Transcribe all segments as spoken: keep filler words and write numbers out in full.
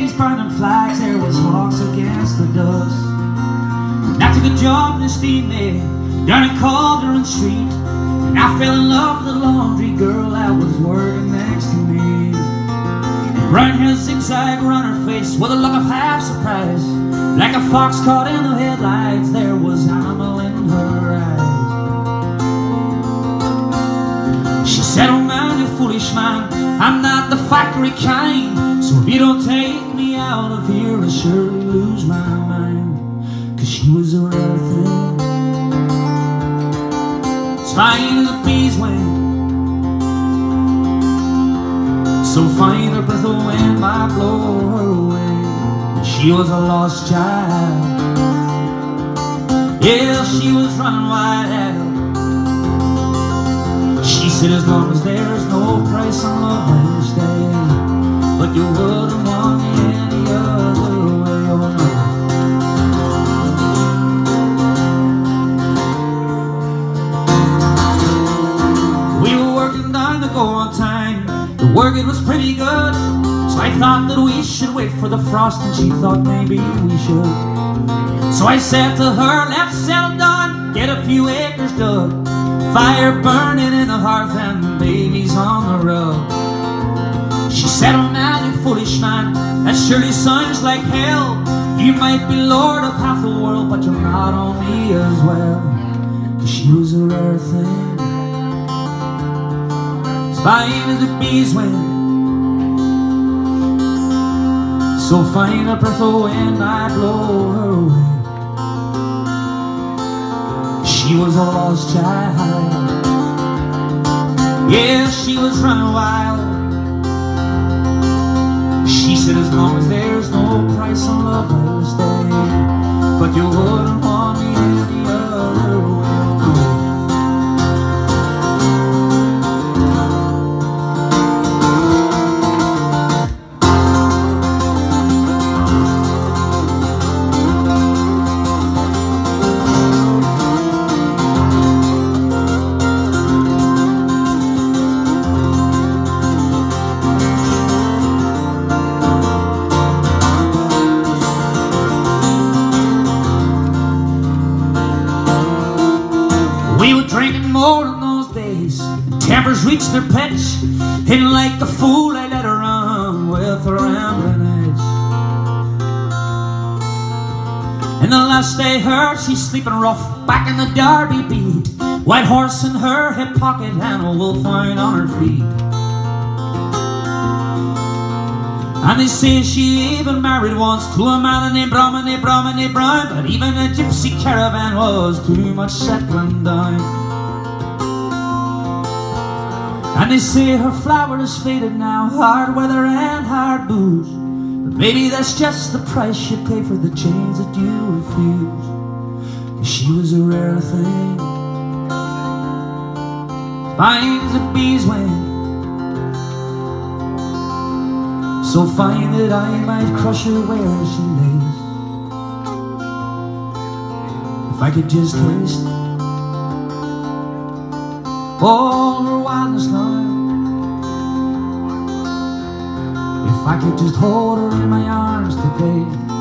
ladies burning flags, there was hawks against the dust. And I took a job in the steaming down in Calderon Street, and I fell in love with the laundry girl that was working next to me. And brown hair zigzag around her face with a look of half surprise, like a fox caught in the headlights, there was animal in her eyes. She said, "Oh man, you foolish man, I'm not the factory kind, so if you don't take me out of here, I'll surely lose my mind." Cause she was a rare thing, as fine as a bee's wing, so fine her breath of wind might blow her away. She was a lost child, yeah, she was running wild. She said, "As long as there's no price on love, I'll stay, but you wouldn't want me any other way, oh no." We were working down the go-on time, the work it was pretty good, so I thought that we should wait for the frost, and she thought maybe we should. So I said to her, "Let's settle down, get a few acres dug, fire burning in the hearth and babies on the rug." She said, "Oh man, you foolish man, that surely sounds like hell. You might be lord of half the world, but you're not on me as well." Cause she was a rare thing, as fine as a bee's wing, so fine a breath of wind might blow her away. She was a lost child, yeah, she was running wild. She said, "As long as there's no price on love, I'll stay, but you wouldn't want me any other way." We were drinking more in those days, and tempers reached their pitch, and like a fool I let her run with her rambling edge. And the last I heard, she's sleeping rough back in the Derby beat, white horse in her hip pocket and a wolfhound on her feet. And they say she even married once to a man named Brahmani, Brahmani Brown, but even a gypsy caravan was too much settling down. And they say her flower is faded now, hard weather and hard booze, but maybe that's just the price you pay for the chains that you refuse. Cause she was a rare thing, fine as a bee's wing, so fine that I might crush her where she lays. If I could just taste all her wildness now, if I could just hold her in my arms today,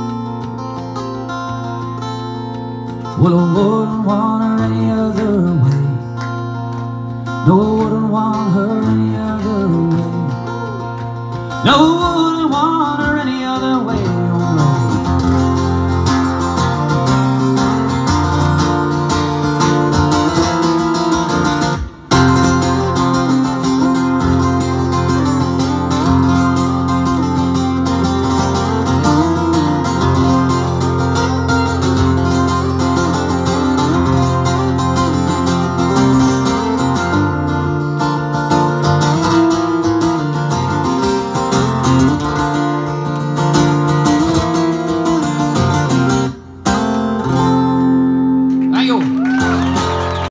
well, I wouldn't want her any other way. No, I wouldn't want her any other way. No, I wouldn't want